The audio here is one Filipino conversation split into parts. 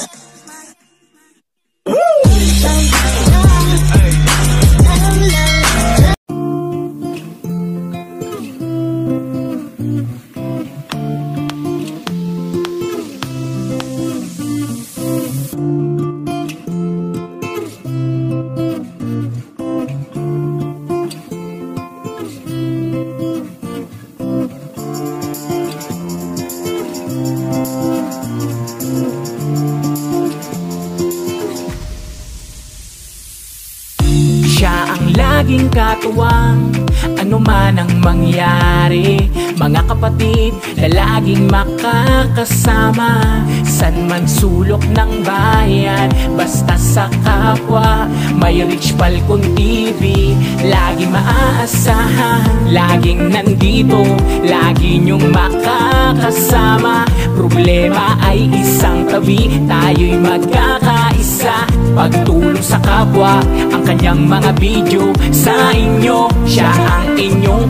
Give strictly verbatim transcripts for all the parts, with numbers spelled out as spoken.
Laging katuwang, ano man ang mangyari. Mga kapatid na laging makakasama, san man sulok ng bayan, basta sa kapwa. May Rich Falcon T V, lagi maaasahan. Laging nandito, lagi niyong makakasama. Problema ay isang tabi, tayo'y magkakaisa. Pagtulong sa kapwa, ang kanyang mga video sa inyo, siya ang inyong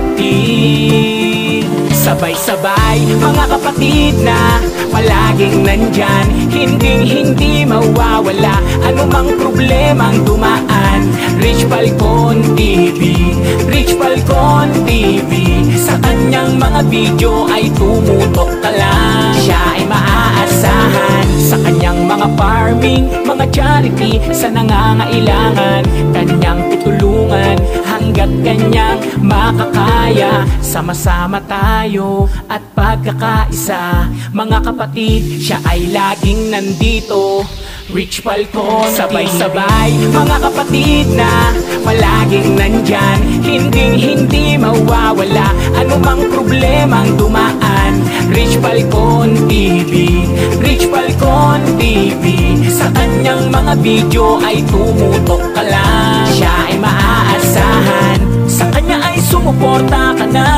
kapatid. Sabay-sabay, mga kapatid na palaging nandyan, hinding hindi mawawala, anumang problemang dumaan. Rich Falcon T V, Rich Falcon T V, sa kanyang mga video ay tumutok ka lang. Siya ay maaasahan sa kanyang mga farming, mga charity, sa nangangailangan, kanyang tutulungan hanggat kanyang makakaya. Sama-sama tayo at pagkakaisa, mga kapatid, siya ay laging nandito. Rich Falcon, sabay-sabay, mga kapatid na palaging nandyan, hinding hindi mawawala, anumang problemang dumaan. Rich Falcon T V, Rich Falcon T V, sa kanyang mga video ay tumutok ka lang. Siya ay maaasahan, sa kanya ay sumuporta ka na,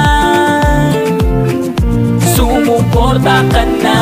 sumuporta ka na.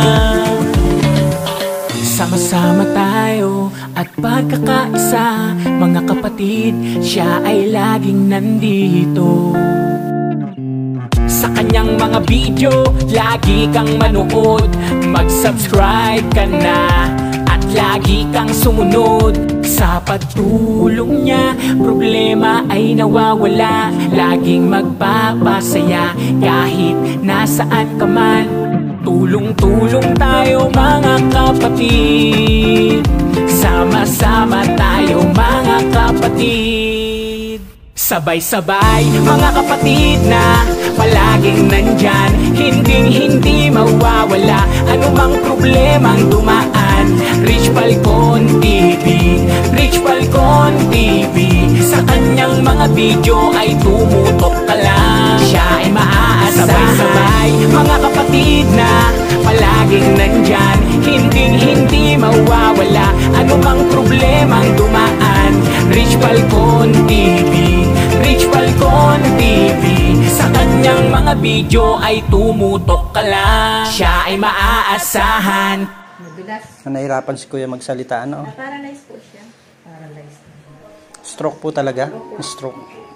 Sama-sama tayo at pagkakaisa, mga kapatid, siya ay laging nandito. Sa kanyang mga video, lagi kang manood, mag-subscribe ka na at lagi kang sumunod. Sa pagtulong niya, problema ay nawawala, laging magpapasaya kahit nasaan ka man. Tulong-tulong tayo, mga kapatid, sama-sama tayo, mga kapatid. Sabay-sabay, mga kapatid na palaging nandyan, hinding-hindi mawawala, anumang problemang dumaan. Rich Falcon T V, Rich Falcon T V, sa kanyang mga video ay tumutok ka lang. Siya ay maaasahan. Sabay-sabay, mga kapatid na palaging nandyan, hinding-hindi mawawala, anumang problemang dumaan. Rich Falcon T V, Rich Falcon T V, sa kanyang mga video ay tumutok ka lang. Siya ay maaasahan. Nadulas. Nahirapan si Kuya magsalita, ano? Na-paralyze po siya. Paralyzed. Stroke po talaga? Stroke.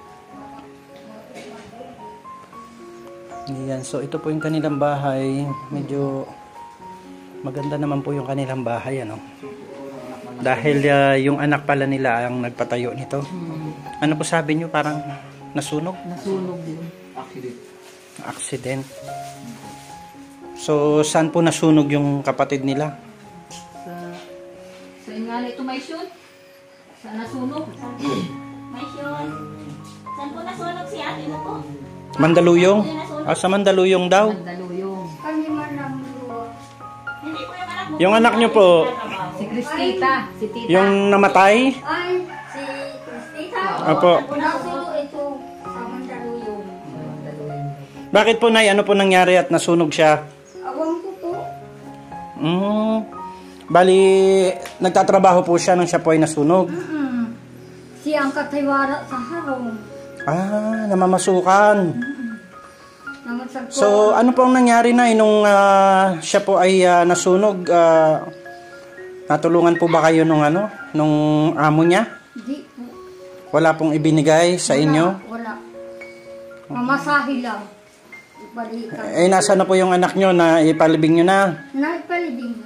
Yan. So, ito po yung kanilang bahay. Medyo maganda naman po yung kanilang bahay, ano? Dahil uh, yung anak pala nila ang nagpatayo nito. Hmm. Ano po sabi nyo? Parang nasunog? Nasunog din. Accident. Accident. So, saan po nasunog yung kapatid nila? Sa... Sa ingala ito may shoot? Saan nasunog? May shoot. Saan po nasunog si ate mo po? Mandaluyong? Ah, sa Mandaluyong daw? Mandaluyong. Kami man lang po. Hindi po yung anak mo. Yung anak nyo po? Si Cristita. Si Tita. Yung namatay? Ay, si Cristita. Apo. Nasunog ito sa Mandaluyong. Bakit po, Nay? Ano po nangyari at nasunog siya? Awang ko po. Mm. Bali, nagtatrabaho po siya nung siya po ay nasunog. Mm-mm. Siya ang katiwara sa harong. Ah, namamasukan. Namasag ko. So, ano po ang nangyari na nung uh, siya po ay uh, nasunog? Uh, natulungan po ba kayo nung ano? Nung amo niya? Di po. Wala pong ibinigay sa Wala, inyo? Wala. Mamasahe lang. Balikan. Eh, nasa na po yung anak nyo na ipalibing nyo na? Naipalibing na.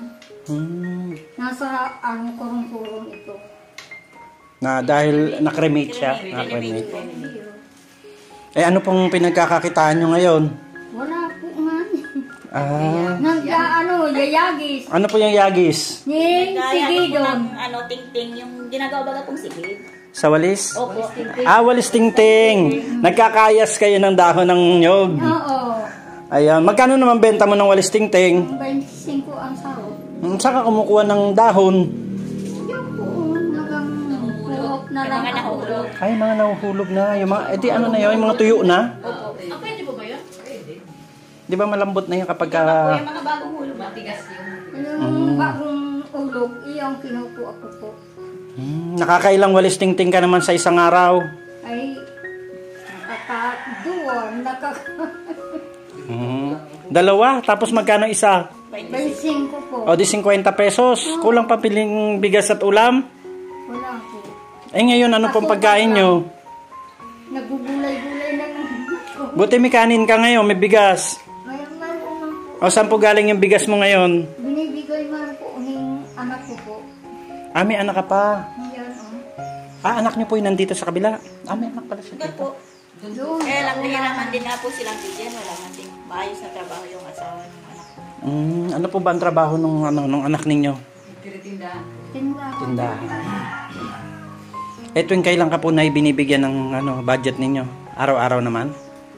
Hmm. Nasa ano, kurong-kurong ito. Na dahil nakremate siya. Nakremate. Eh ano pong pinagkakakitaan nyo ngayon? Wala po man. Ah. Nang ano, yayagis. Ano po yung yagis? Ning, sige Gaya po doon. ng ano, ting-ting, yung ginagawa baga pong sigid. Sa walis? Opo. Ah, walis ting-ting. Nagkakayas kayo ng dahon ng nyog. Oo. Ayan. Magkano naman benta mo ng walis ting-ting? twenty-five ang sahod. Hmm, saan ka kumukuha ng dahon? Yung po, nagang purok na lang Mga ako. nahulog. Ay, mga nahuhulog na. Yung mga, eh di ano na yun, yung mga tuyo na. Ah, pwede po ba yun? Di ba malambot na yun kapag ka... Yung mga bagong hulog. Matigas yun. Yung bagong ulog, iyong kinukuha ko po. Hmm, nakakailang walis ting-ting ka naman sa isang araw. Ay, nakakaduwan, nakaka... Hmm. Dalawa, tapos magkano isa? twenty-five po. O di fifty pesos. Kulang pa piling bigas at ulam. Wala po. Eh ngayon, ano pong pagkain nyo? Nagugulay-gulay na lang. Buti may kanin ka ngayon, may bigas. Mayroon naman po. O saan po galing yung bigas mo ngayon? Binibigay man po ng anak ko po. Ah, may anak ka pa. Yan, oh. Ah, anak nyo po yung nandito sa kabila. Ah, may anak pala siya Ito dito. po. Doon. Kaya lang nahiraman din nga po silang bigyan. Wala man din maayos na trabaho yung asawa ng anak ko. Hmm, ano po ba ang trabaho nung, ano, nung anak ninyo? Tindahan. Tindahan. Eh, tuwing kailan ka po na binibigyan ng ano, budget ninyo? Araw-araw naman?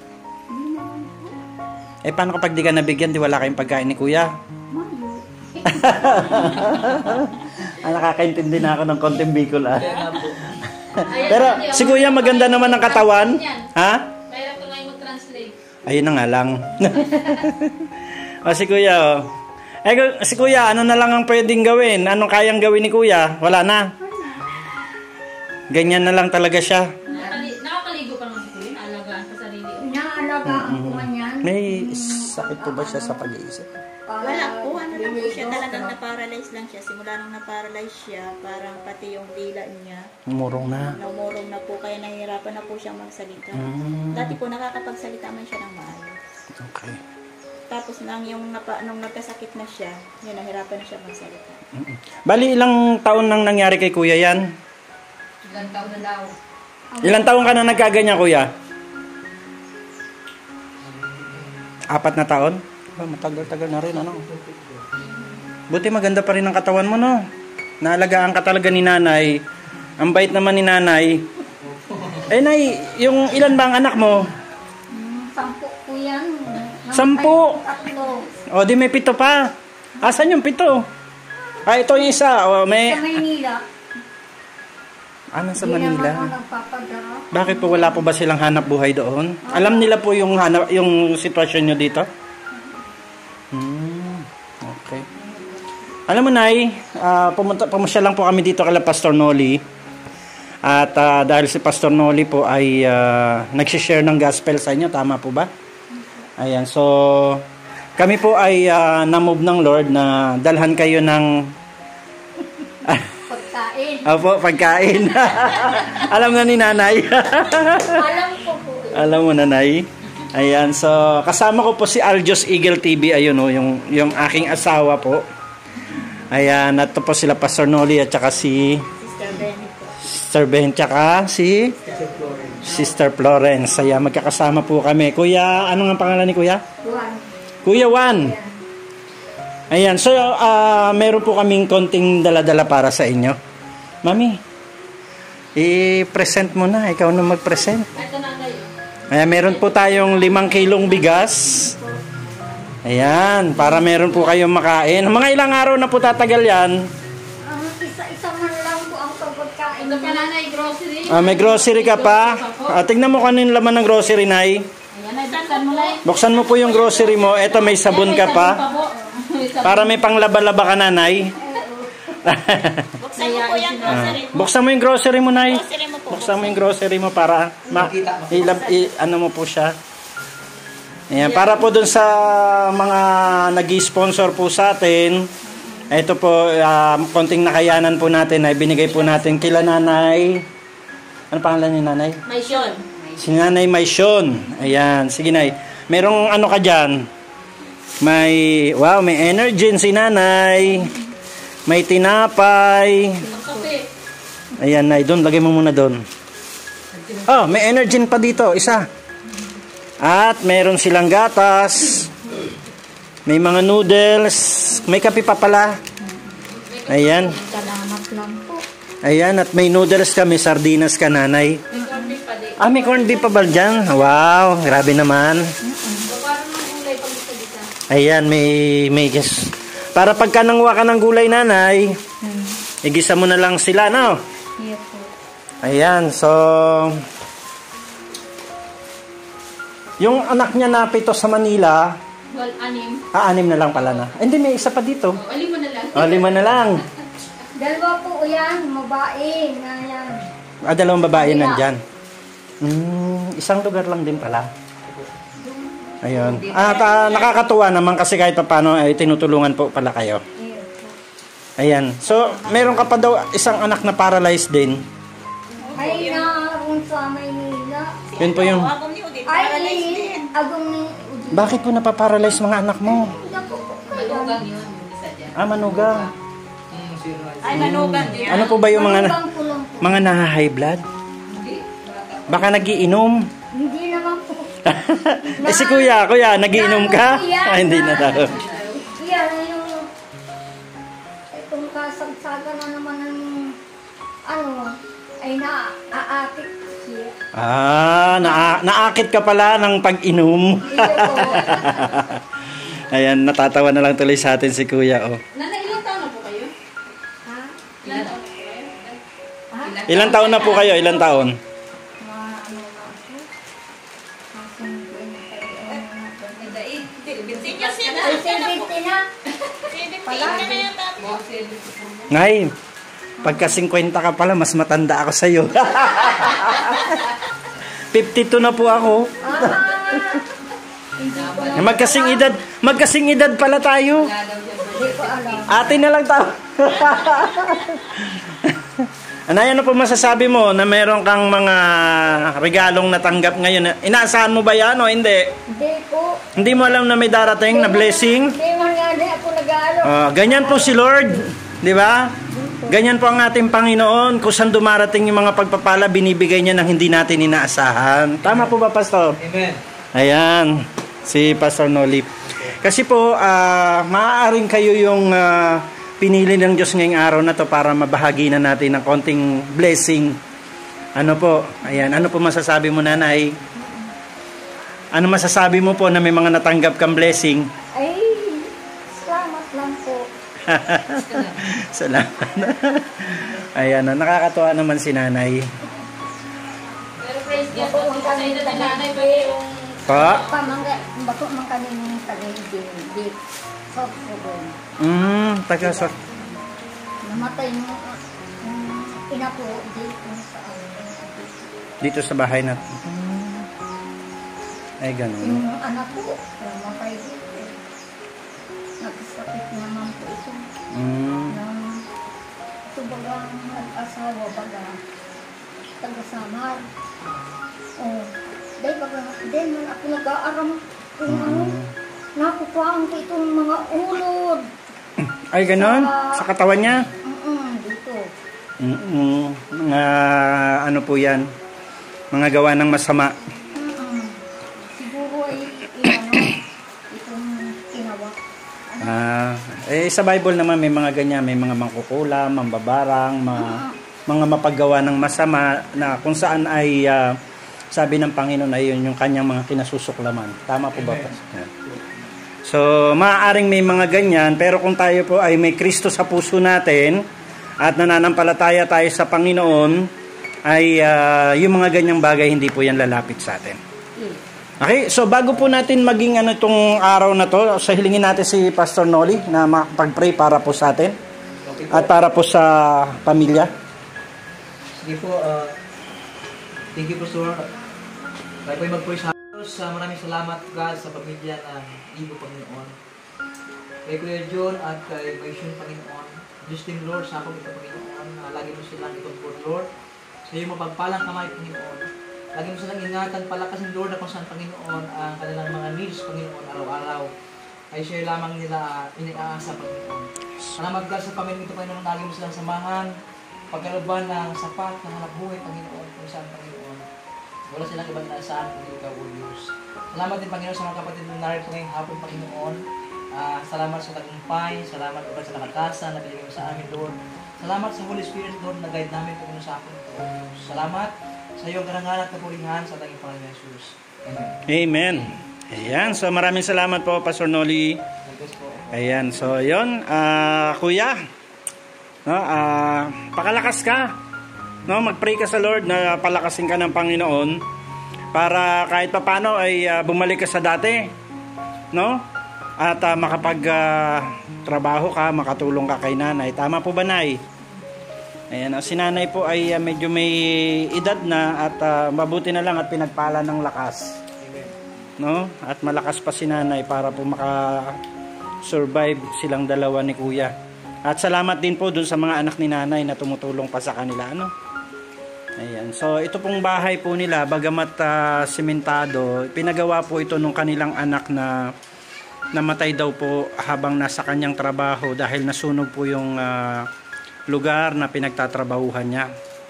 Eh, paano kapag di ka nabigyan, di wala kayong pagkain ni kuya? Ah, nakakaintindi na ako ng konting Bicol, ah. Pero, si kuya maganda naman ng katawan. Ha? Mayroon ko ngayon mag-translate. Ayun na nga lang. O, si kuya, oh. Eh, gu- si kuya, ano na lang ang pwedeng gawin? Anong kayang gawin ni kuya? Wala na. Ganyan na lang talaga siya. Nakakali- Nakakaligo pa naman si Kuya. Alagaan sa sarili. Inaalagaan ko man yan. May sakit po ba siya sa pag-iisip? Wala po, ano lang po siya, talagang na-paralyze lang siya. Simula nung na-paralyze siya, parang pati yung dila niya, Murong na. naumurong na po, kaya nahihirapan na po siyang magsalita. Mm, Dati po nakakapagsalita man siya ng maayos. okay. Tapos nang yung napa, nung nagkasakit na siya, yun, nahirapan na siya magsalita. Mm-mm. Bali, ilang taon nang nangyari kay kuya yan? Ilang taon na daw. Ilang taon ka na nagkaganyan, kuya? Apat na taon? Ah, matagal-tagal na rin, ano? Buti maganda pa rin ang katawan mo, no? Naalagaan ka talaga ni nanay. Ang bait naman ni nanay. Eh, nay, yung ilan ba ang anak mo? Hmm, sampu po yan. Sampu? Tatlo. O, di may pito pa. Asan yung pito? Ah, ito yung isa. O, may... Sa Maynila. Ano sa Hindi naman Manila? ako nagpapadara. Bakit po wala po ba silang hanap buhay doon? Alam nila po yung hanap, yung sitwasyon nyo dito? Hmm, okay. Alam mo, Nay, uh, pumunta, pumusya lang po kami dito kay Pastor Noli. At ah, dahil si Pastor Noli po ay uh, nagsishare ng gospel sa inyo, tama po ba? Ayan, so kami po ay uh, na-move ng Lord na dalhan kayo ng Pagkain. Opo, pagkain. Alam na ni nanay. Alam ko po. Alam mo, nanay. Ayan, so kasama ko po si Aljos Eagle T V, ayun o, yung, yung aking asawa po. Ayan, at ito po sila Pastor Noli at saka si Sister Benny po. Sister Ben, tsaka si Sister Florence. Ayan, magkakasama po kami. Kuya, ano nga pangalan ni Kuya? Juan. Kuya Juan. Ayan, so uh, meron po kaming konting dala-dala para sa inyo. Mami, i-present mo na. Ikaw na mag-present. Ito na kayo. Ayan, meron po tayong limang kilong bigas. Ayan, para meron po kayong makain. Mga ilang araw na po tatagal yan. Ang isa-isa man lang po ang pagkain. Ito pa nanay, grocery. Ah, may grocery ka pa. Ah, tignan mo kung ano yung laman ng grocery, Nay. Ayan, buksan mo lang. Buksan mo po yung grocery mo. Eto, may sabon ka pa. Para may panglaba-laba ka na, Nay. Buksan mo po yung grocery mo. Buksan mo yung grocery mo, Nay. Grocery mo po. Buksan mo yung grocery mo para ma ilab, i, ano mo po siya. Ayan, para po dun sa mga nag-sponsor po sa atin, ito po, uh, konting nakayanan po natin ay binigay po natin kila nanay. Ano pangalan ni nanay? Maisyon. Si nanay Maisyon. Ayan, sige nay. Merong ano ka dyan? May, wow, may energy si nanay. May tinapay. Ayan, Nay. Doon, lagay mo muna doon. Oh, may Energin pa dito. Isa. At meron silang gatas. May mga noodles. May kape pa pala. Ayan. Salamat lang po. Ayan, at may noodles ka, may sardinas ka, Nanay. Ah, may corned beef pa ba dyan? Wow, grabe naman. Ayan, may, may guess. Para pagka nangwa ka ng gulay, Nanay, igisa mo na lang sila, no? Yes po. Ayan, so... Yung anak niya na pito sa Manila, Well, anim. ah, anim na lang pala na. Eh, hindi, may isa pa dito. O, lima na lang. O, lima na lang. Dalawa po yan, mabae na yan. Ah, dalawang babae nandyan. Hmm, isang lugar lang din pala. Ayun. At ah, nakakatuwa naman kasi kahit pa paano ay tinutulungan po pala kayo. Ayan. So, meron ka pa daw isang anak na paralyzed din. Ay, naroon sa Maynila. Yun po yung... Agong ni Udit, Ay, paralyzed din. agong ni... Bakit po napaparalyze mga anak mo? Manugang yun, yung isa dyan. Ah, manugang. Ay, manugan din. Ano po ba yung mga Manugang ko lang po. mga na-high blood? Baka nagiinom. Hindi naman po. Eh si kuya, kuya, nagiinom ka? Ah, hindi na daw. Kuya, yung... Itong kasagsaga na naman ng... Ano, ay na-aatik siya. Ah, na naakit ka pala ng pag-inom. Iyo po. Ayan, natatawa na lang tuloy sa atin si kuya, oh. Nanay, ilang taon na po kayo? Ha? Ilang taon na po kayo? Ha? Ilang taon na po kayo? Ilang taon? Mga ano na ako? Kasing Senior citizen Ay, ka na po. seventy na. seventeen ka na yata. Ngay, pagka fifty ka pala, mas matanda ako sa'yo. fifty-two na po ako. Ah, Magkasing edad, magkasing edad pala tayo. hindi ko alam. Ate na lang tao. Anay, ano po masasabi mo na meron kang mga regalong natanggap ngayon? Inaasahan mo ba yan o hindi? Hindi po. Hindi mo alam na may darating na blessing? Hindi man nga di ako nag-aaral. Ah, ganyan po si Lord, di ba? Ganyan po ang ating Panginoon. Kung saan dumarating yung mga pagpapala, binibigay niya nang hindi natin inaasahan. Tama po ba, Pastor? Amen. Ayan, si Pastor Noli. Kasi po, ah, maaaring kayo yung ah, pinili ng Diyos ngayong araw na to para mabahagi na natin ng konting blessing. Ano po? Ayan, ano po masasabi mo, Nanay? Ano masasabi mo po na may mga natanggap kang blessing? Ay, salamat lang po. Salamat. Ayan, ah, nakakatuwa naman si Nanay. Pero praise God, kasi sa edad ni nanay pa yung... Pa? Pamangga, bako man kami ng tagay-din. Di, so, so, Mm, taga sa... namatay mo, um, ina po, dito sa ano. Dito sa bahay na... Ay, ganun. Yung anak ko, namatay dito. Nagsakit naman po ito. Mm. Nang, ito baga, nag-asawa baga, taga-samar. Oh, dahil baga, dahil man ako nag-aaram kung ano, nakukuhaan ko itong mga ulod. Ay, ganun? Sa katawan niya? Mm-mm, dito. Mm-mm. Mga ano po yan? Mga gawa ng masama. Mm-mm. Siguro ay, ano, itong kinawa. Ah, eh, sa Bible naman may mga ganyan. May mga mangkukulam, mambabarang, ma, mga mapaggawa ng masama na kung saan ay ah, sabi ng Panginoon ay yun yung kanyang mga kinasusuklaman. Tama po ba? Yan. So, maaaring may mga ganyan, pero kung tayo po ay may Kristo sa puso natin at nananampalataya tayo sa Panginoon, ay uh, yung mga ganyang bagay hindi po yan lalapit sa atin. Okay, so bago po natin maging ano itong araw na to, so hilingin natin si Pastor Noli na makapag-pray para po sa atin at para po sa pamilya. Sige po, uh, thank you po, sir. Tayo po yung mag-pray sa sa maraming salamat, God, sa pamilya ng Ibo, Panginoon. Kay Kuya John at kay Maisyon, Panginoon. Diyos din, Lord, sa ako ito, Panginoon. Uh, lagi mo silang itungkol, Lord. Sa iyong mapagpalang kamay, Panginoon. Lagi mo silang ingatan, palakasin, Lord, na kung saan, Panginoon, ang kanilang mga needs, Panginoon, araw-araw. ay share lamang nila uh, iniaasa Panginoon. Salamat God sa Panginoon ito, Panginoon, lagi mo silang samahan, pagkalooban ng sapat na hanap buhay, Panginoon, kung saan, Panginoon. Wala silang ibang nasaan kung ikaw, O Diyos. Salamat din, Panginoon, sa mga kapatid na narito ngayong hapon, Panginoon. Uh, salamat sa tagumpay, salamat Lord sa kalakasan na binigay mo sa amin, Lord. Salamat sa Holy Spirit, Lord, na guide namin, Panginoon, sa hapon ito, O Diyos. Salamat sa iyong karangalan at kapulihan sa tanging Panginoon Jesus. Amen. Amen. Ayan, so maraming salamat po, Pastor Noli. Ayan, so yun, uh, kuya, no, uh, pakalakas ka, no, mag-pray ka sa Lord na palakasin ka ng Panginoon para kahit papano ay uh, bumalik ka sa dati, no, at uh, makapag uh, trabaho ka, makatulong ka kay nanay. Tama po ba, Nay? Ayan, uh, si nanay po ay uh, medyo may edad na at uh, mabuti na lang at pinagpala ng lakas, no, at malakas pa si nanay para po maka survive silang dalawa ni kuya. At salamat din po dun sa mga anak ni nanay na tumutulong pa sa kanila, ano. Ayan. So ito pong bahay po nila, bagamat uh, sementado, pinagawa po ito nung kanilang anak na namatay daw po habang nasa kanyang trabaho dahil nasunog po yung uh, lugar na pinagtatrabahuhan niya.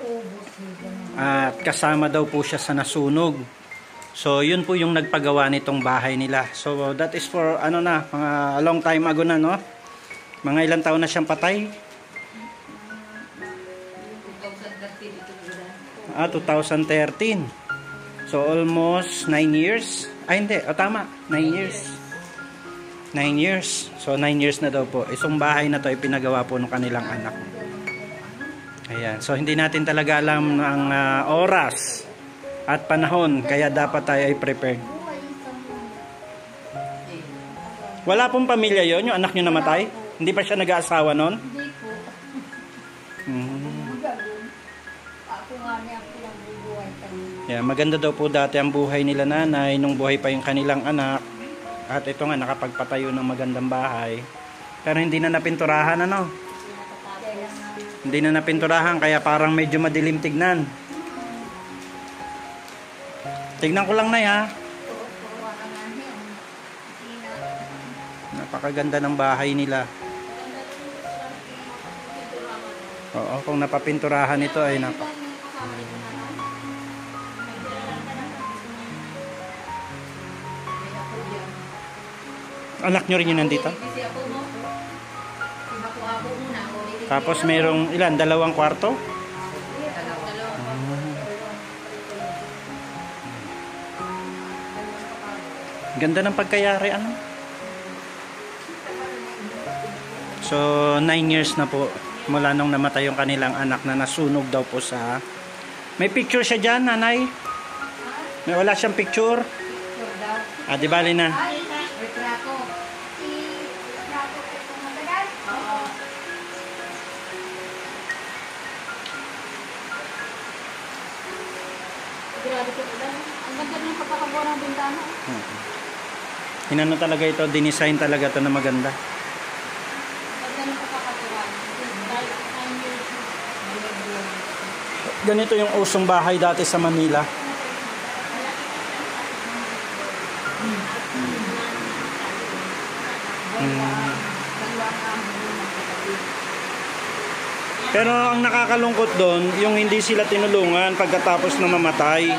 At kasama daw po siya sa nasunog. So, yun po yung nagpagawa nitong bahay nila. So, that is for, ano na, mga long time ago na, no? Mga ilang taon na siyang patay? Ah, two thousand thirteen. So, almost nine years. Ay, hindi. O, tama. nine years. nine years. So, nine years na daw po. Isang bahay na to ay pinagawa po ng kanilang anak. Ayan. So, hindi natin talaga alam ng uh, oras at panahon, kaya dapat tayo ay prepared. Wala pong pamilya yon, yung anak nyo namatay? Hindi pa siya nag-aasawa nun? Hindi po. Hmm. Ako nga niya ang pinagbubuhay kami. Yeah, maganda daw po dati ang buhay nila nanay nung buhay pa yung kanilang anak. At ito nga, nakapagpatayo ng magandang bahay. Pero hindi na napinturahan, ano? Hindi na napinturahan, kaya parang medyo madilim tignan. Tignan ko lang na ha. Napakaganda ng bahay nila. Oo, kung napapinturahan ito ay napa. Anak nyo rin yun nandito? Tapos mayroong ilan? Dalawang kwarto? Ganda ng pagkayari, ano? So, nine years na po mula nung namatay yung kanilang anak na nasunog daw po sa... May picture siya dyan, nanay? May wala siyang picture? Ah, di bali na. Retrato. Si retrato ko itong matagal? Oo. Grabe ko ulan. Ang ganda ng pagkakabuo ng bintana. Hmm. Inano talaga ito, dinisign talaga ito na maganda. Ang ganda ng pagkakabuo. Ganito yung usong bahay dati sa Manila. Hmm. Pero ang nakakalungkot doon, yung hindi sila tinulungan pagkatapos na mamatay.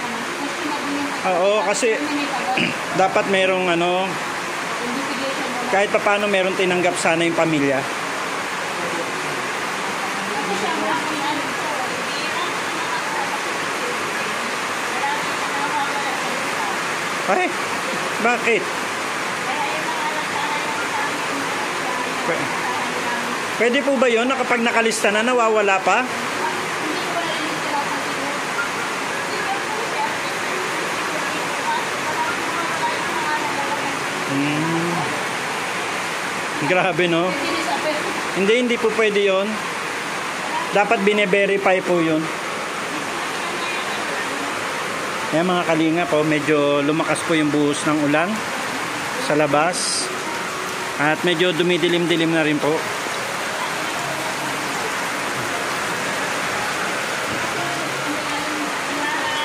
Oo, kasi dapat merong ano, kahit pa paano meron tinanggap sana yung pamilya. Ay, bakit? Pwede po ba yun na kapag nakalista na nawawala pa? Hmm. Grabe, no? Hindi, hindi po pwede yun. Dapat bine-verify po yun. Kaya mga kalinga po, medyo lumakas po yung buhos ng ulan sa labas. At medyo dumidilim-dilim na rin po.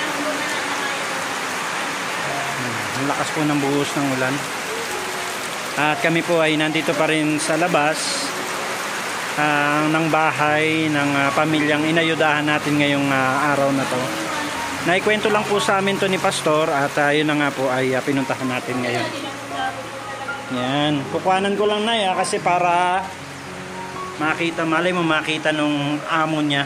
Ang lakas po ng buhos ng ulan. At kami po ay nandito pa rin sa labas uh, ng bahay ng uh, pamilyang inayudahan natin ngayong uh, araw na to. Naikwento lang po sa amin to ni Pastor at uh, yun na nga po ay uh, pinuntahan natin ngayon. Yan, kukuhanan ko lang na ya kasi para makita, malay mo makita nung amo niya.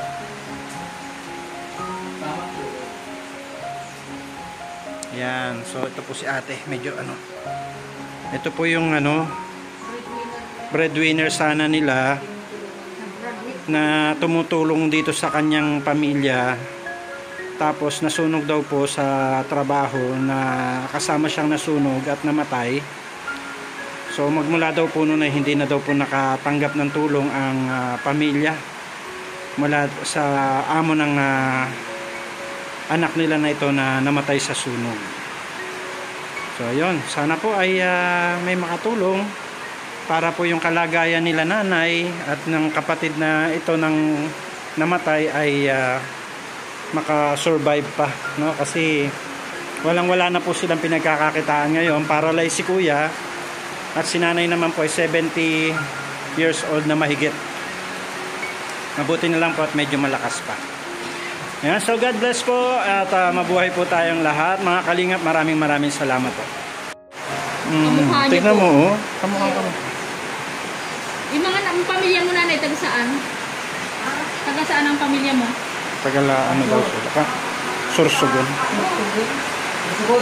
Yan, so ito po si ate, medyo ano. Ito po yung ano, breadwinner sana nila na tumutulong dito sa kanyang pamilya. Tapos nasunog daw po sa trabaho na kasama siyang nasunog at namatay. So magmula daw po noon ay hindi na daw po nakatanggap ng tulong ang uh, pamilya mula sa amo ng uh, anak nila na ito na namatay sa sunog. So ayun, sana po ay uh, may makatulong para po yung kalagayan nila nanay at ng kapatid na ito ng namatay ay uh, makasurvive pa, no? Kasi walang wala na po silang pinagkakakitaan ngayon. Paralyzed si kuya at si nanay naman po ay seventy years old na mahigit. Mabuti na lang po at medyo malakas pa. Yan, so God bless po at uh, mabuhay po tayong lahat. Mga kalingap, maraming maraming salamat po. Mm, tignan mo, oh. Kamukha ka mo. Yung mga ang pamilya mo nanay, taga saan? Taga saan ang pamilya mo? Tagala, ano daw sila ka? Sursugon. Sursugon.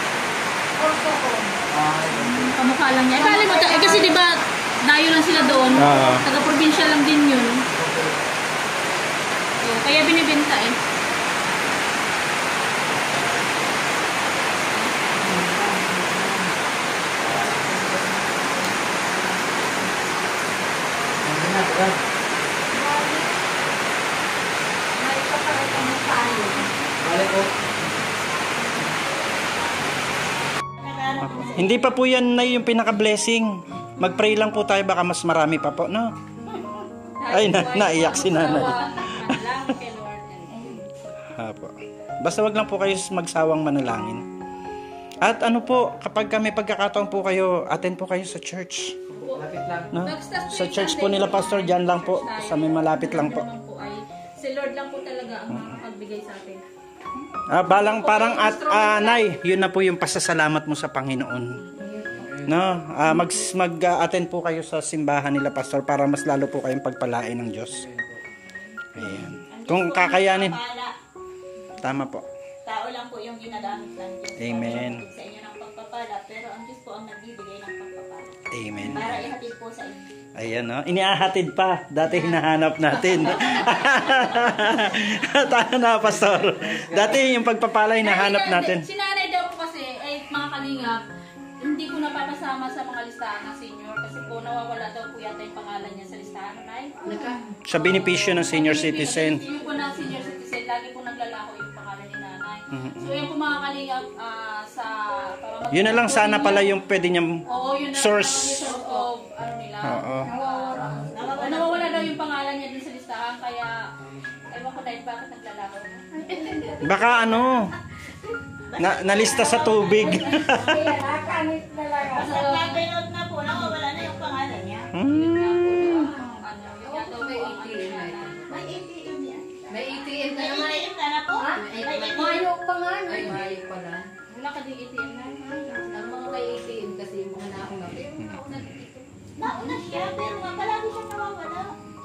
Kamukha lang niya. Akala mo, eh, kasi di ba dayo lang sila doon. Uh, Taga-probinsya lang din yun. Oh, kaya binibenta eh. Hindi pa po yan na yung pinaka-blessing. Mag-pray lang po tayo, baka mas marami pa po, no? Ay, na naiyak si nanay. Apo. Basta wag lang po kayo magsawang manalangin. At ano po, kapag kami pagkakataon po kayo, attend po kayo sa church. Lapit lang. No? Sa church po nila, Pastor, dyan lang po. Sa may malapit lang po. Si Lord lang po talaga ang makapagbigay sa atin. Ah, balang parang at uh, nay, yun na po yung pasasalamat mo sa Panginoon. No, ah, mag mag-attend po kayo sa simbahan nila, Pastor, para mas lalo po kayong pagpalain ng Diyos. Ayan. Kung kakayanin. Tama po. Tao lang po yung ginagamit ng Diyos. Amen. Sa inyo ng pagpapala, pero ang Diyos po ang nagbibigay ng pagpapala. Amen. Para ihatid po sa inyo. Ayan, no? Iniahatid pa. Dati hinahanap natin. Tama na, Pastor. Dati yung pagpapala hinahanap natin. Si nanay daw po kasi, ay mga kalingap, hindi ko napapasama sa mga listahan ng senior kasi po nawawala daw po yata yung pangalan niya sa listahan. Nay? Sa benepisyo ng senior citizen. Yung po ng senior citizen, lagi po naglalako yung pangalan ni nanay. So yan po mga kalingap, uh, sa... Yun na lang sana pala yung pwede niyang Oo, yun na source. Yung source of, ano nila. Oo. Uh, nawawala daw yung pangalan niya dun sa listahan, kaya ewan ko dahil bakit naglalako na. Baka ano, na, nalista sa tubig. Kaya nakanit na lang. Basta nag-out na po, nawawala na yung pangalan niya. Hmm. May A T M yan. May A T M na May naman. A T M ka na po? Ha? May A T M. Mayo pa nga. no? Ay, mayo pala. Wala ka ding A T M na. Ang mga may A T M kasi yung mga nauna. Nauna siya, pero nga palagi siyang nawawala.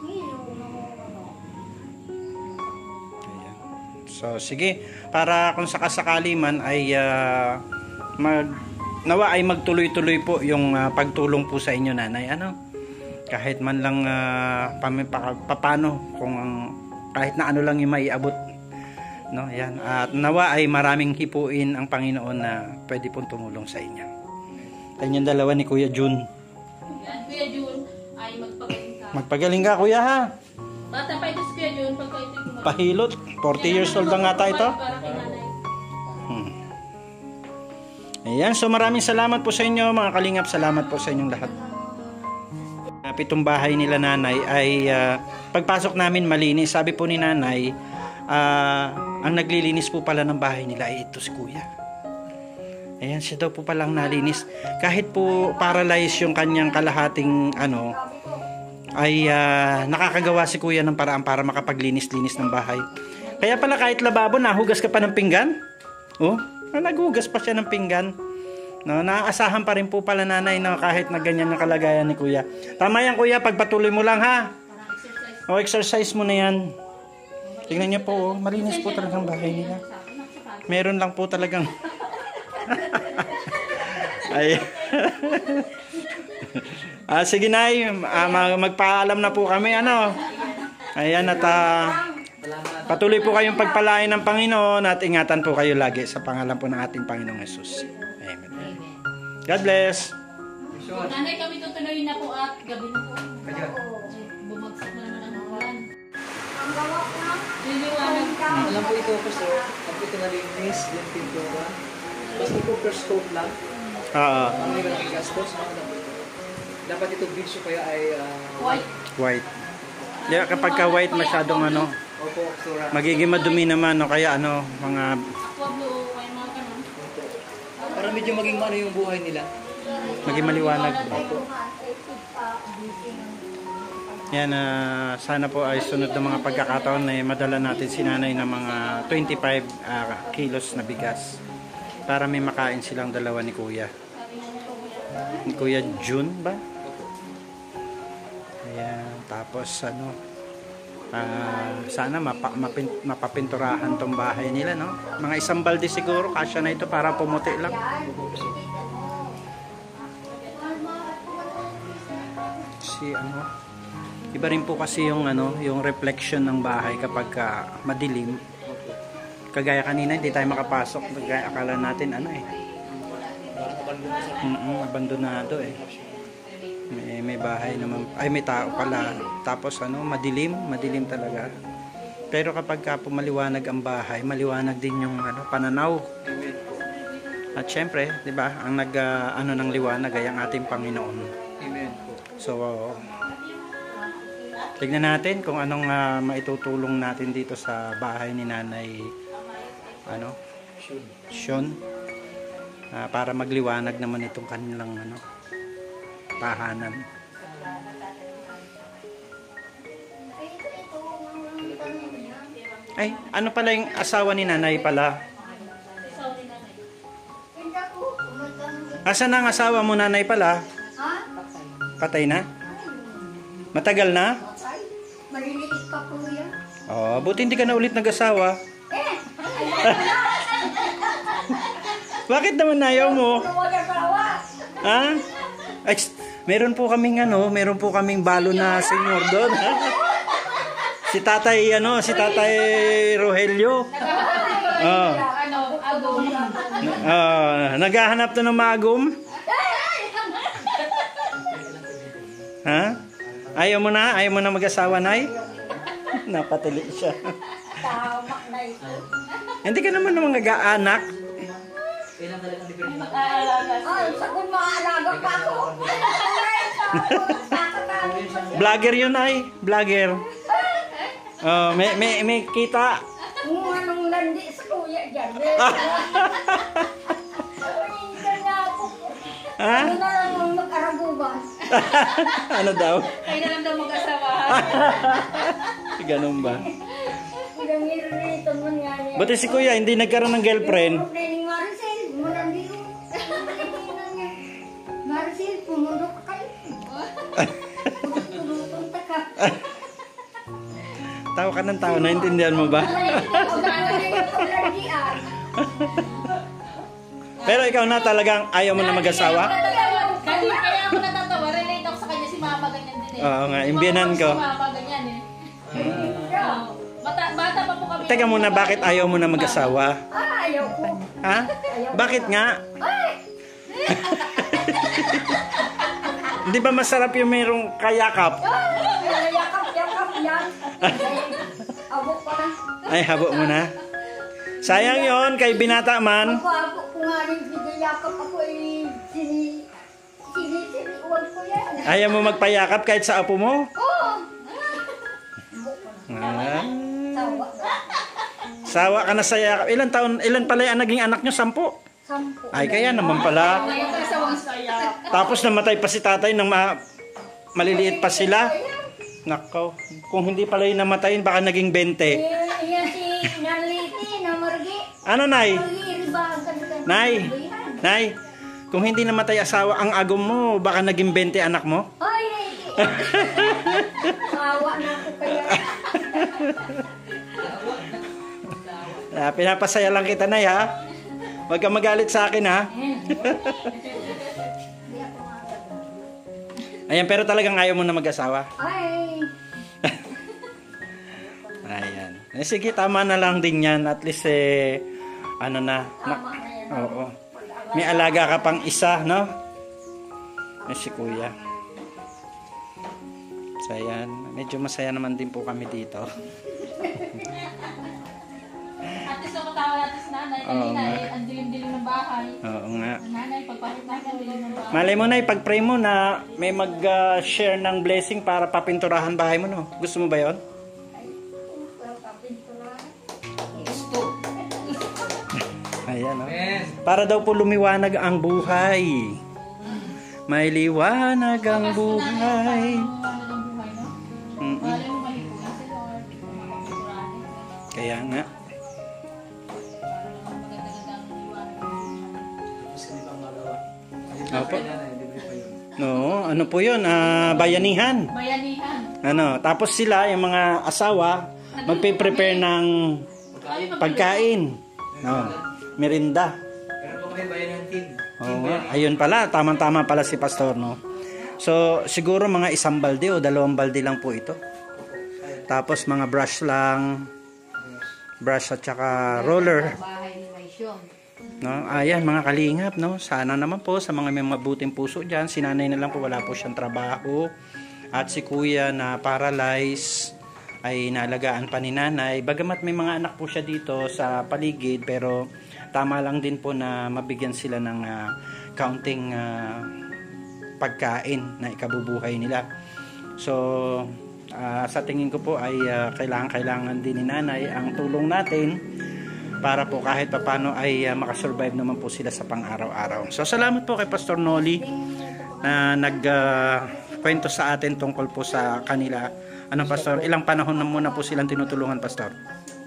Ayan. So, sige. Para kung sakasakali man ay uh, mag, nawa ay magtuloy-tuloy po yung uh, pagtulong po sa inyo, nanay. Ano? Kahit man lang uh, papano kung kahit na ano lang yung maiabot. No, yan. At nawa ay maraming hipuin ang Panginoon na pwede pong tumulong sa inyo. Kanyang dalawa ni Kuya Jun. Yan, Kuya Jun ay magpagaling ka. Magpagaling ka, Kuya, ha? Bata pa ito si Kuya Jun, pagka ito yung Pahilot. forty years old na nga tayo ito. para kay nanay. Hmm. Ayan, so maraming salamat po sa inyo, mga kalingap. Salamat po sa inyong lahat. Pitong bahay nila nanay ay uh, pagpasok namin malinis. Sabi po ni nanay, uh, ang naglilinis po pala ng bahay nila ay ito si Kuya. Ayan, siya daw po palang nalinis. Kahit po paralyzed yung kanyang kalahating ano, ay ah, nakakagawa si kuya ng paraan para makapaglinis-linis ng bahay. Kaya pala kahit lababo, nahugas ka pa ng pinggan. Oh, naghugas pa siya ng pinggan. No, naaasahan pa rin po pala nanay na kahit na ganyan ang kalagayan ni kuya. Tama yan kuya, pagpatuloy mo lang ha. O, exercise mo na yan. Tingnan niyo po, oh, malinis po talagang bahay nila. Meron lang po talagang ay ah, sige nay, ah, magpaalam na po kami ano. Ayan at ah, patuloy po kayong pagpalain ng Panginoon at ingatan po kayo lagi sa pangalan po ng ating Panginoong Hesus. Amen. God bless. Nanay, kami tutuloy na po at gabi na po. Kaya, Bumagsak na naman ang ulan. Ang gawa ko na. Liliwanag. alam po ito, Pastor, pag ito nalinis, yung pintura, basta po per scope lang, Ah, ano yung malaking gastos, ano lang po ito. Dapat ito video kaya ay, ah, White. white. Yeah, kapag ka white masyadong ano, opo, Pastor, magiging madumi naman no, kaya ano, mga Aqua blue. May mga ganun. para medyo maging ano yung buhay nila. maging maliwanag. Yan, ah, sana po ay sunod na mga pagkakataon na madala natin si nanay ng mga twenty-five ah, kilos na bigas para may makain silang dalawa ni kuya. Ni Kuya June ba? Ayan, tapos ano, ah, sana mapa, mapin, mapapinturahan tong bahay nila, no? Mga isang balde siguro, kasya na ito para pumuti lang. Si ano, iba rin po kasi yung ano, yung reflection ng bahay kapag ka madilim. Kagaya kanina hindi tayo makapasok, kagaya akala natin ano eh. Mm, abandonado eh. May, may bahay naman, ay may tao pala. Tapos ano, madilim, madilim talaga. Pero kapag ka pumaliwanag ang bahay, maliwanag din yung ano, pananaw. At syempre, 'di ba, ang nag uh, ano ng liwanag ay ang ating Panginoon. Amen. So, tignan natin kung anong uh, maitutulong natin dito sa bahay ni Nanay ano, Sean, uh, para magliwanag naman itong kanilang ano, tahanan. Ay, ano pala yung asawa ni Nanay pala? Asan ang asawa mo, Nanay pala? Patay na? Matagal na? Maliliit pa po yan. Oh, buti hindi ka na ulit nag-asawa. Eh! Bakit naman ayaw mo? Mag-asawa! Ha? Ay, tst, meron po kaming ano, meron po kaming balo na senyor doon. Si Tatay ano, si Tatay Rogelio. Oh. Ano, agong. Ah, naghahanap to ng magum. Ha? Ayaw mo na? Ayaw mo na mag-asawa, Nay? Napatili siya. Tama na ito. Hindi ka naman naman nag-aanak. Kailan talagang different na. Ay, sakon maaalaga pa ako. Vlogger yun, ay. Vlogger. Oh, may, may, may kita. Kung anong landi sa kuya dyan. Eh. Ay, kanya ako. Ha? Ano na lang ang mag-araguban. Ano daw? Kayo na lang daw mag-asawa. Ganun ba? Ilang irrito man nga niya. Buti si Kuya, hindi nagkaroon ng girlfriend. Training Maricel, malandi ko. Maricel, pumundo ka kayo. Tulutunta ka. Tawa ka ng tao, naintindihan mo ba? O gano'n na yung paglandian. Pero ikaw na talagang ayaw mo na mag-asawa? Kasi kaya ako natatawa, relate ako sa kanya, si mama ganyan din eh. Oo nga, imbiyanan ko. Si mama ganyan eh. Oo. Bata, bata pa po kami. Teka muna, bakit ayaw mo na mag-asawa? Ah, ayaw ko. Ha? Bakit nga? Di ba masarap yung mayroong kayakap? Ay, yakap-yakap yan. Abok pa na. Ay, habo mo na. Sayang yon kay binata man. Ako, ako, kung nga rin bigayakap ako ay sini... Sini-siniwan ko yan. Ayaw mo magpayakap kahit sa apo mo? Oo. Ah. Tawa. Sawa ka na sa yakap. Ilan taon, ilan pala ang naging anak nyo? Sampu? Sampo. Ay, kaya naman pala. Ngayon ka sa saya. Tapos namatay pa si tatay nang ma maliliit pa sila. Nakaw. Kung hindi pala yung namatayin, baka naging bente. Yan si Narliti na Margi. Ano, Nay? Margi, ribahan ka na. Nay? Nay? Kung hindi namatay asawa ang agom mo, baka naging bente anak mo? Ay, ay, awa na ako kaya. Ah, pinapasaya lang kita, Nay, ha? Huwag kang magalit sa akin, ha? Hindi ako makakatawa. Ayan, pero talagang ayaw mo na mag-asawa. Ay, Ayan. Eh, sige, tama na lang din yan. At least, eh, ano na. na tama na yan. oo. May alaga ka pang isa, no? Eh, si kuya. So, ayan. Medyo masaya naman din po kami dito. At least ako tawa natin si nanay. Oo Kanina nga. eh, ang dilim-dilim ng bahay. Oo nga. Nanay, pagpahit natin ang dilim ng bahay. Malay mo na, ipag-pray mo na may mag-share ng blessing para papinturahan bahay mo, no? Gusto mo ba yon? Ay, well, kapintura. Ayan, no? Amen. Para daw po lumiwanag ang buhay. May liwanag ang buhay. Ang buhay, no? Mm-mm. Malay mo malipunan si Lord. Makapagpinturahan. Kaya nga. Para naman maganda-ganda ang liwanag ng buhay. Tapos kami pang magawa. Opo. Kaya na, libre pa yun. No, ano po yun? Ah, bayanihan. Bayanihan. Ano, tapos sila, yung mga asawa, magpe-prepare ng Ay, pagkain. No, merinda. Pero po kami bayan ng team. Oo nga. Ayun pala, tamang-tama pala si Pastor, no? So, siguro mga isang balde o dalawang balde lang po ito. Tapos mga brush lang, brush at saka roller. Bahay ni Maisyon. No? Ayan, mga kalingap, no? Sana naman po sa mga may mabuting puso dyan, si nanay na lang po, wala po siyang trabaho. At si kuya na paralyzed ay naalagaan pa ni nanay. Bagamat may mga anak po siya dito sa paligid, pero tama lang din po na mabigyan sila ng uh, counting uh, pagkain na ikabubuhay nila. So, uh, sa tingin ko po ay uh, kailangan-kailangan din ni nanay ang tulong natin para po kahit papano ay uh, makasurvive naman po sila sa pang-araw-araw. So, salamat po kay Pastor Noli na nag-kwento uh, sa atin tungkol po sa kanila. Ano, Pastor? Ilang panahon na muna po silang tinutulungan, Pastor?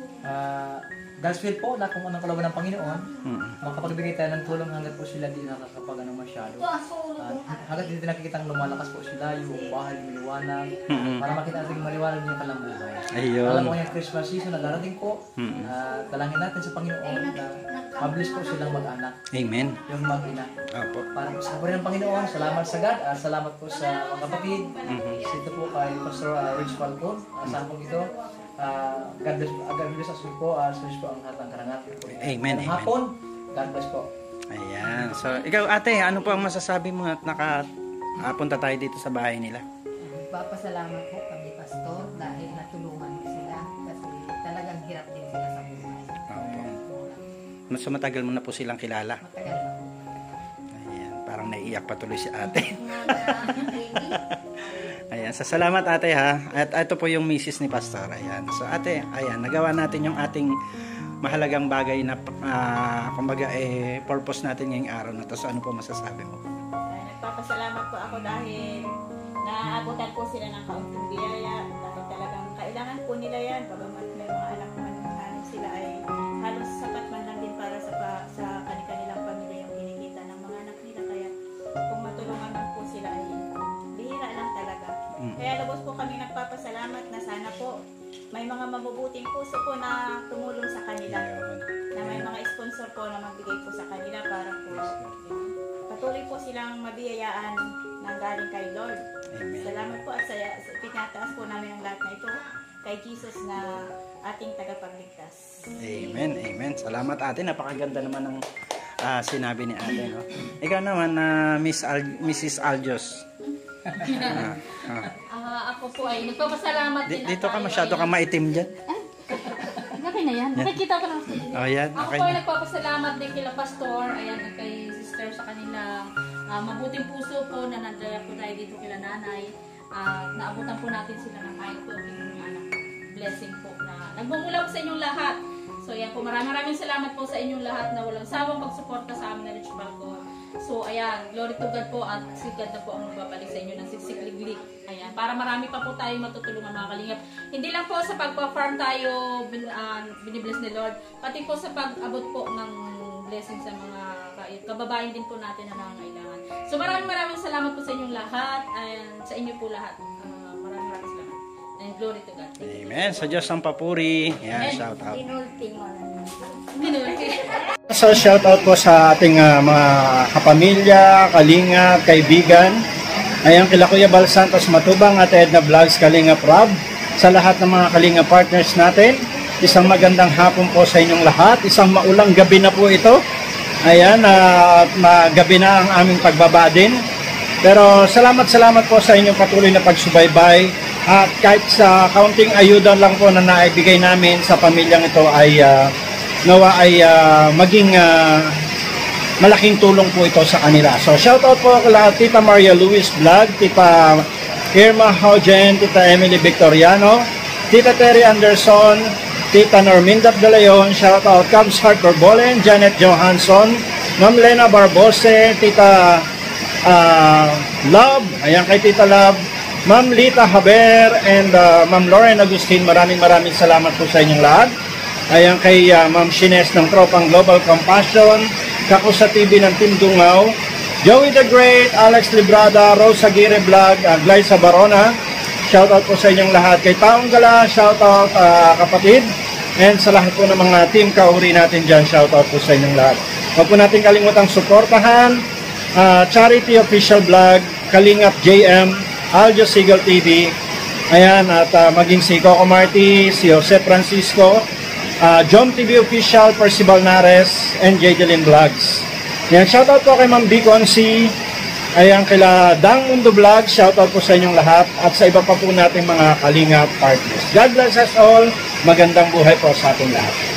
Ah, God's will po na kung anong kalooban ng Panginoon, Hmm. makapagbigay tayo ng tulong hanggat po sila di nakakapag ano masyado. Uh, hanggat hindi nakikita ang lumalakas po sila, yung bahay maliwanag, Mm-mm. para makita natin yung maliwanag yung kalang buhay. Ayun. Alam mo yung Christmas season na darating po, Mm-mm. uh, dalangin natin sa Panginoon na mabilis po silang mag-anak, Amen. yung mag-ina. Opo. Para po sa kapatid ng Panginoon, salamat sa God, uh, salamat po sa mga kapatid, Mhm. dito po kay Pastor uh, Rich Falcon, uh, sa akong ito. Uh, God bless, uh, God bless us po, uh, sa po ang lahat ng karangal. Amen, Ngayong amen. hapon, God bless po. Ayan. So, ikaw ate, ano po ang masasabi mo at nakapunta tayo dito sa bahay nila? Papasalamat po kami, Pastor, dahil natulungan mo sila kasi talagang hirap din sila sa buhay. Opo. Mas matagal mo na po silang kilala. Matagal na po. Ayan. Parang naiiyak pa tuloy si ate. Ayan. So, salamat ate ha. At ito po yung misis ni Pastor. Ayan. So ate, ayan. Nagawa natin yung ating mahalagang bagay na uh, kumbaga eh, purpose natin ngayong araw na to. So ano po masasabi mo? Ay, nagpapasalamat po ako dahil naaabutan po sila ng kaunting biyaya dahil talagang kailangan po nila yan. Bagamat may mga anak man ano, sila ay halos sapat man lang din para sa pa, sa kanilang pamilya yung kinikita ng mga anak nila. Kaya kung matulungan man po sila ay bihira lang talaga. Mm. Kaya lubos po kami nagpapasalamat na sana po may mga mabubuting puso po na tumulong sa kanila. Ayun. Na may mga sponsor po na magbigay po sa kanila para po patuloy po silang mabiyayaan ng galing kay Lord. Amen. Salamat po at sa, sa pinataas po namin ang lahat na ito kay Jesus na ating tagapagligtas. Amen. Amen. Salamat ate. Napakaganda naman ng ah, sinabi ni ate. No? Ikaw naman na Miss Al- Missus Aljos. Ah, ah. Ah, ako po ay nagpapasalamat Di- din. dito at ka tayo masyado ay- ka maitim dyan. Okay na yan. Nakikita ko na. Oh, yan. Ako Okay po ay na. nagpapasalamat din kila Pastor, ayan, at kay Sister sa kanilang ah, mabuting puso po na nandaya po tayo dito kila Nanay. At naabutan po natin sila ng kahit po yung anak blessing po na nagmumula po sa inyong lahat So ayan po, maraming maraming salamat po sa inyong lahat na walang sawang pagsuporta sa amin na Rich Balcon. So ayan, glory to God po at si God na po ang magbabalik sa inyo ng siksikliglig. Ayan, para marami pa po tayong matutulungan mga kalingap. Hindi lang po sa pagpa-farm tayo bin, uh, binibless ni Lord, pati po sa pag-abot po ng blessing sa mga kababayan din po natin na nangangailangan. So maraming maraming salamat po sa inyong lahat and sa inyo po lahat. Uh, maraming maraming salamat. And glory to God. Amen. Sa Diyos ang papuri. Yan, shout out. Inulting mo na. Minulti. So, shout out po sa ating uh, mga kapamilya, kalinga, kaibigan. Ayan, kila Kuya Bal Santos Matubang at Edna Vlogs Kalinga Prab. Sa lahat ng mga kalinga partners natin, isang magandang hapon po sa inyong lahat. Isang maulang gabi na po ito. Ayan, at uh, gabi na ang aming pagbaba din. Pero salamat salamat po sa inyong patuloy na pagsubaybay. At kahit sa kaunting ayuda lang po na naibigay namin sa pamilyang ito ay uh, nawa ay uh, maging uh, malaking tulong po ito sa kanila. So shout out po kala Tita Maria Luis Vlog, Tita Irma Haugen, Tita Emily Victoriano, Tita Terry Anderson, Tita Norminda De Leon, shout out Cubs Heart Borbolen, Janet Johansson, Ma'am Lena Barbose, Tita uh, Love, ayan kay Tita Love, Ma'am Lita Haber, and uh, Ma'am Lauren Agustin, maraming maraming salamat po sa inyong lahat. Ayan kay uh, Ma'am Shines ng Tropang Global Compassion, Kako sa T V ng Team Dungaw, Joey the Great, Alex Librada, Rose Aguirre Vlog, uh, Glyza Barona, shoutout po sa inyong lahat. Kay Taong Gala, shoutout uh, kapatid, and sa lahat po ng mga team kauri natin dyan, shoutout po sa inyong lahat. Huwag po natin kalimutang suportahan, uh, Charity Official Vlog, Kalingap J M, Aljo Sigal T V, ayan, at uh, maging si Coco Marty, si Jose Francisco, uh, Jom T V Official, Percival Nares, and Jadelyn Vlogs. Ayan, shoutout po kay Ma'am Bicon C, ayan, kila Dang Mundo Vlog, shoutout po sa inyong lahat, at sa iba pa po nating mga Kalinga partners. God bless us all, magandang buhay po sa ating lahat.